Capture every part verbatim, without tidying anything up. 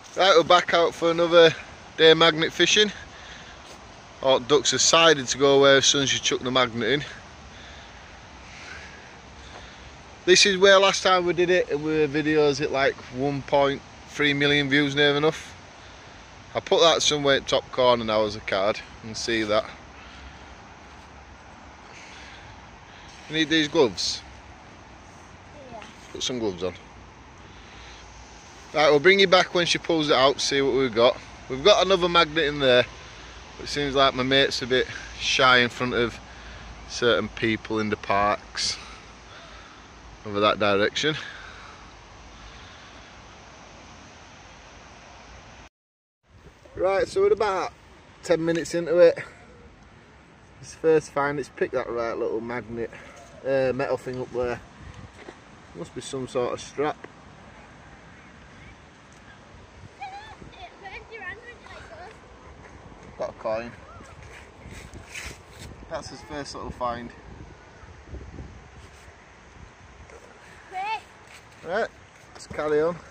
Right, we're back out for another day of magnet fishing. All ducks decided to go away as soon as you chuck the magnet in. This is where last time we did it, and we were videos at like one point three million views, near enough. I put that somewhere in the top corner now as a card, you can see that. You need these gloves? Yeah. Put some gloves on. Right, we'll bring you back when she pulls it out, see what we've got. We've got another magnet in there, but it seems like my mate's a bit shy in front of certain people in the parks over that direction. Right, so we're about ten minutes into it. This first find, it's picked that right little magnet, uh, metal thing up there. Must be some sort of strap. Got a coin. That's his first little find. Right, let's carry on.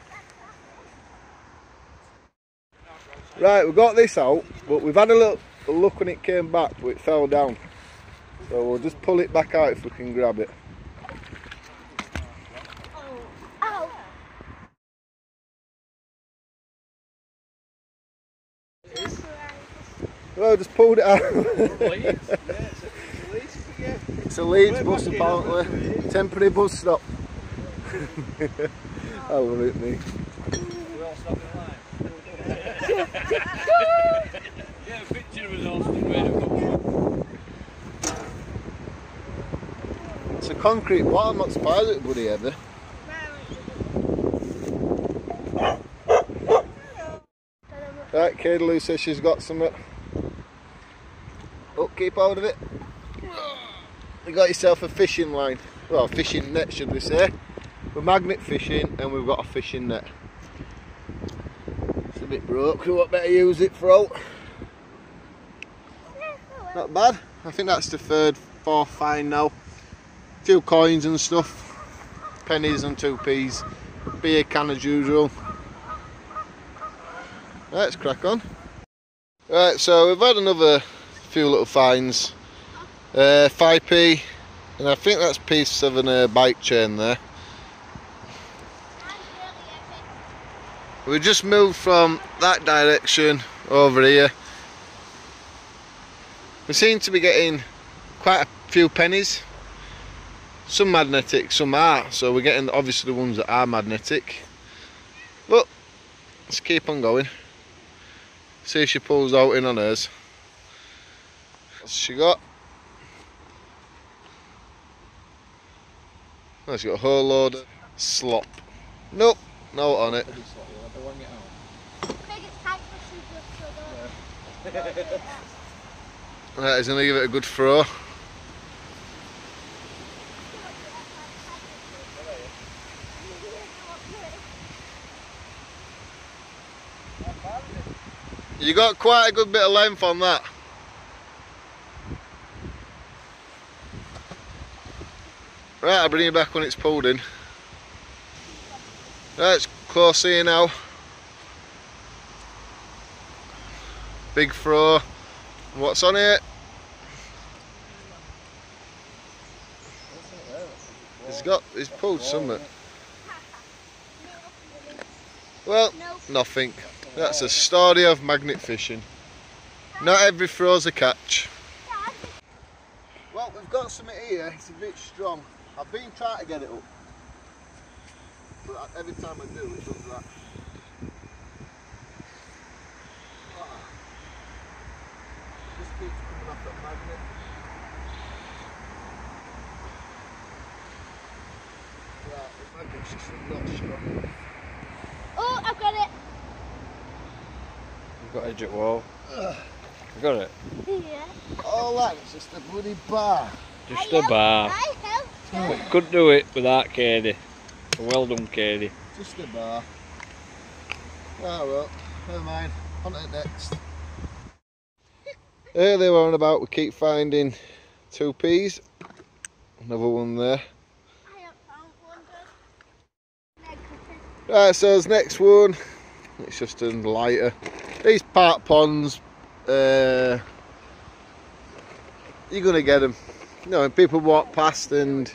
Right, we got this out, but we've had a little a look when it came back, but it fell down. So we'll just pull it back out if we can grab it. Oh. Well, just pulled it out. It's a Leeds bus apparently. Temporary bus stop. I love it, me. We're all stopping in line. Yeah, a picture of us all stood. It's a concrete wall, I'm not surprised it's bloody heavy. Right, Katie says she's got something. Oh, keep hold of it. You got yourself a fishing line. Well, a fishing net, should we say. We're magnet fishing and we've got a fishing net. It's a bit broke, so what better use it for out. Not bad. I think that's the third, fourth find now. A few coins and stuff. Pennies and two p's. Beer can as usual. Right, let's crack on. Right, so we've had another few little finds. Uh, five p, and I think that's piece of a uh, bike chain there. We just moved from that direction over here. We seem to be getting quite a few pennies. Some magnetic, some are, so we're getting obviously the ones that are magnetic. But let's keep on going. See if she pulls out in on hers. What's she got? Oh, she's got a whole load of slop. Nope, no on it. Right, he's going to give it a good throw. You got quite a good bit of length on that. Right, I'll bring you back when it's pulled in. Right, it's close here now. Big throw. What's on it? He's got, he's pulled something. Well, nothing. That's a story of magnet fishing. Not every throw's a catch. Well, we've got something here, it's a bit strong. I've been trying to get it up, but every time I do it does that. Just keeps coming off that magnet. Right, the magnet's just not strong enough. Oh, I've got it! You've got edge at wall. You got it? Yeah. All that, it's just a bloody bar. Just I a bar. I helped her. Couldn't do it without Katie. Well done, Katie. Just a bar. Ah well, never mind. On to the next. Earlier on about we keep finding two p's. Another one there. I have found one good. Right, so this next one, It's just a lighter. These park ponds, uh, you're gonna get them. You know, when people walk past and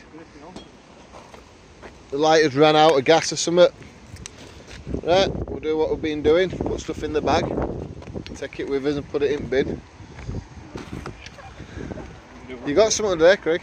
the lighters ran out of gas or something. Right, we'll do what we've been doing. Put stuff in the bag, take it with us and put it in bin. You got something there, Craig?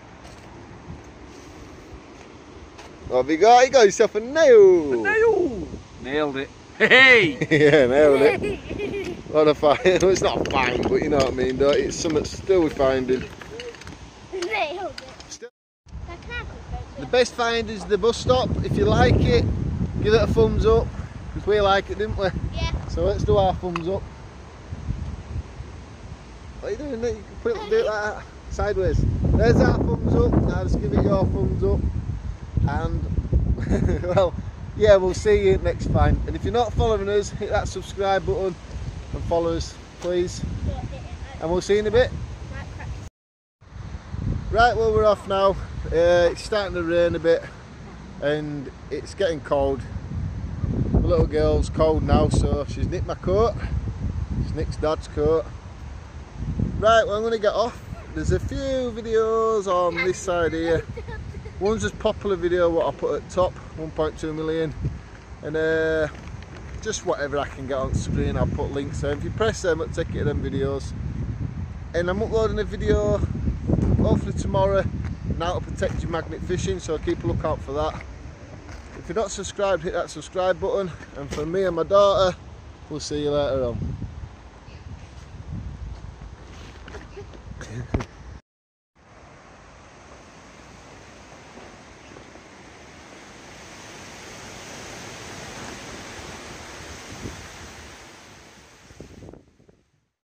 What have you got? You got yourself a nail! A nail! Nailed it. Hey! Yeah, nailed it. What a find. It's not a find, but you know what I mean, though. It's something still we're finding. Nailed it. Still. That can't be The best find is the bus stop. If you like it, give it a thumbs up. Because we like it, didn't we? Yeah. So let's do our thumbs up. What are you doing? You can put it, do it like that. Sideways. There's our thumbs up. Now just give it your thumbs up. And, well, yeah, we'll see you next find. And if you're not following us, hit that subscribe button and follow us, please. And we'll see you in a bit. Right, well, we're off now. Uh, it's starting to rain a bit and it's getting cold. The little girl's cold now, so she's nicked my coat. She's nicked Dad's coat. Right, well, I'm going to get off. There's a few videos on this side here. One's just popular video, what I put at top, one point two million. And uh, just whatever I can get on screen, I'll put links there. If you press them, it'll take you to them videos. And I'm uploading a video, hopefully tomorrow, on how to protect your magnet fishing, so keep a lookout for that. If you're not subscribed, hit that subscribe button. And for me and my daughter, we'll see you later on.